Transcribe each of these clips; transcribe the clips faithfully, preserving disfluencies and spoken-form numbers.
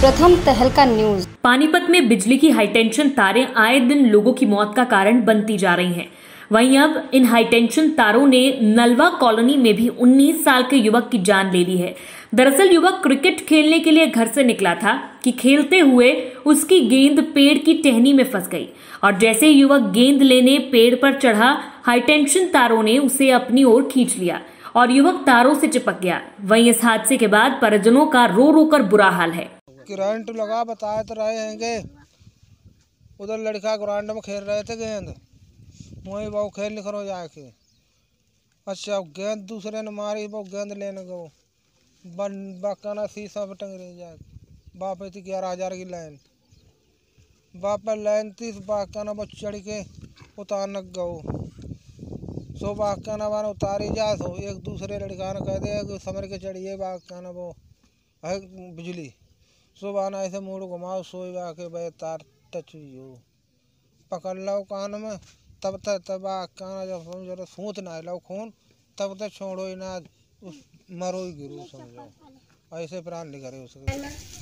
प्रथम तहलका न्यूज। पानीपत में बिजली की हाईटेंशन तारें आए दिन लोगों की मौत का कारण बनती जा रही हैं। वहीं अब इन हाईटेंशन तारों ने नलवा कॉलोनी में भी उन्नीस साल के युवक की जान ले ली है। दरअसल युवक क्रिकेट खेलने के लिए घर से निकला था कि खेलते हुए उसकी गेंद पेड़ की टहनी में फंस गई और जैसे ही युवक गेंद लेने पेड़ पर चढ़ा, हाईटेंशन तारों ने उसे अपनी ओर खींच लिया और युवक तारों से चिपक गया। वहीं इस हादसे के बाद परिजनों का रो रो कर बुरा हाल है। करंट लगा बताए तो रहे हैंगे, उधर लड़का ग्राउंड में खेल रहे थे गेंद, वही वो खेल निकल हो जाके अच्छा गेंद दूसरे ने मारी, वो गेंद लेने गो बाकाना शीशा पर टंग रही जाए बाप थी ग्यारह हजार की लाइन बाप लाइन थी बाकाना वो चढ़ के उतारने गो सो बाकाना वाला उतारी जा सो एक दूसरे लड़का ने कह दे समर के चढ़िए बाकाना वो है बिजली सुबह ना ऐसे मूड घुमाओ सोई के भाई तार टच हुई हो पकड़ लो कान में तब तक तब काना जब समझो सूत ना लो खून तब तक छोड़ो ही ना उस मरो ही गिरो समझो ऐसे प्राण निकले उसके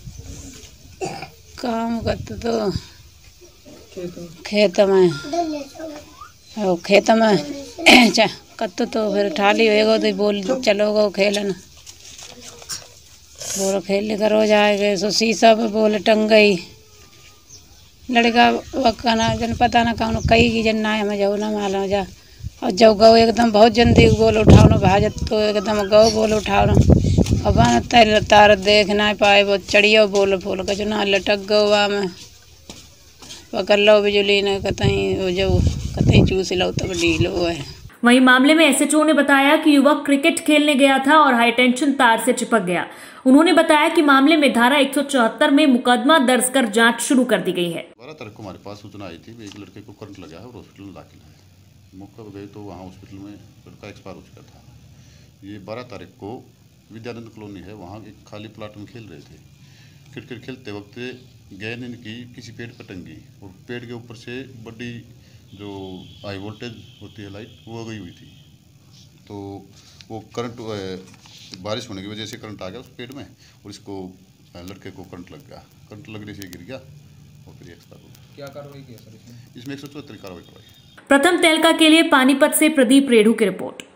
काम करते तो खेत में और खेत में कत तो फिर ठाली होएगा तो बोल चलोगा खेलना बोल खेल कर हो जाएगा सो शीशा पे बोल टंग गई लड़का वक्ना जन पता ना कौन कई की जन ना हमें जाओ ना मालूम जा और जब गौ एकदम बहुत जल्दी बोल उठाओ ना भाजत तो एकदम गौ बोल उठाओ ना अब तार तार देख ना पाए वो चढ़ियो बोल फूल का जो ना लटक गो वहाँ में पकड़ लो बिजली ने कतई वो जो कतई चूस लो तब ढीलो है। वहीं मामले में एसएचओ ने बताया कि युवक क्रिकेट खेलने गया था और हाईटेंशन तार से चिपक गया। उन्होंने बताया कि मामले में धारा एक सौ चौहत्तर में मुकदमा दर्ज कर जांच शुरू कर दी गई है। बारह तारीख को हमारे पास सूचना आई थी एक लड़के को करंट लगा है और हॉस्पिटल में दाखिल है। मौके पर गए तो वहाँ हॉस्पिटल में लड़का एक्सपायर हो चुका था। ये बारह तारीख को विद्यानंद कॉलोनी है, वहाँ एक खाली प्लाट में खेल रहे थे। क्रिकेट खेलते वक्त गेंद इनकी किसी पेड़ पर टंगी और पेड़ के ऊपर से बड़ी जो हाई वोल्टेज होती है लाइट वो गई हुई थी, तो वो करंट बारिश होने की वजह से करंट आ गया उस पेड़ में और इसको लड़के को करंट लग गया। करंट लगने से गिर गया और फिर एक्सपायर हो गया। क्या कार्रवाई की है सर इसमें? इसमें एक सौ चौहत्तर कार्रवाई करवाई। प्रथम तहलका के लिए पानीपत से प्रदीप रेणु की रिपोर्ट।